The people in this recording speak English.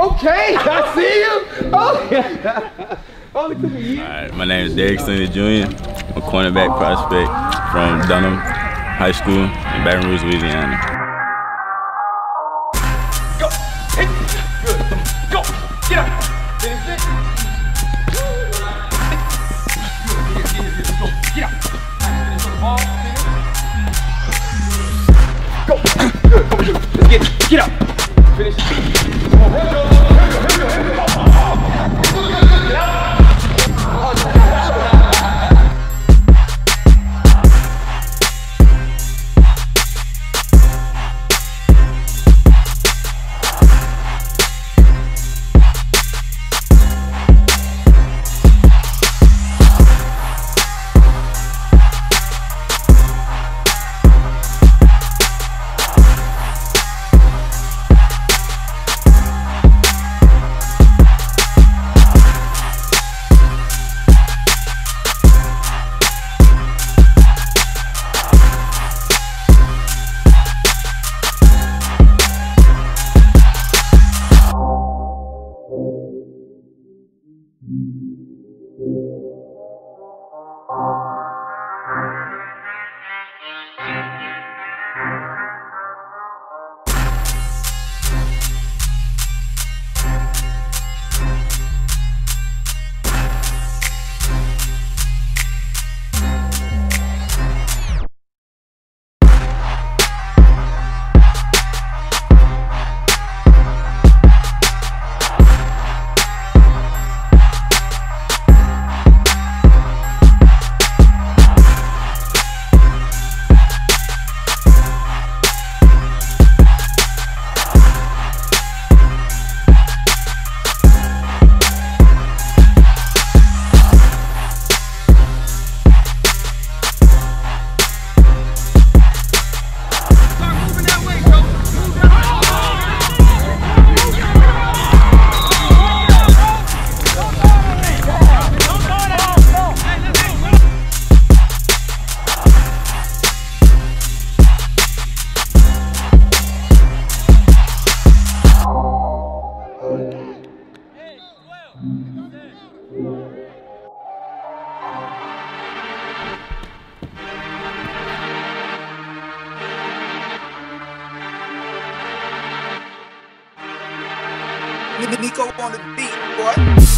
Okay, I see you. Oh, yeah. Only took a year. All right, my name is Derek Slinger Jr. I'm a cornerback prospect from Dunham High School in Baton Rouge, Louisiana. Go. Hit. Good. Go. Get up. Finish it. Go. Get up. Finish on the ball. Go. Good. Come on, let's get it. Get up. Finish it. Come on, run, go. Nico on the beat, boy.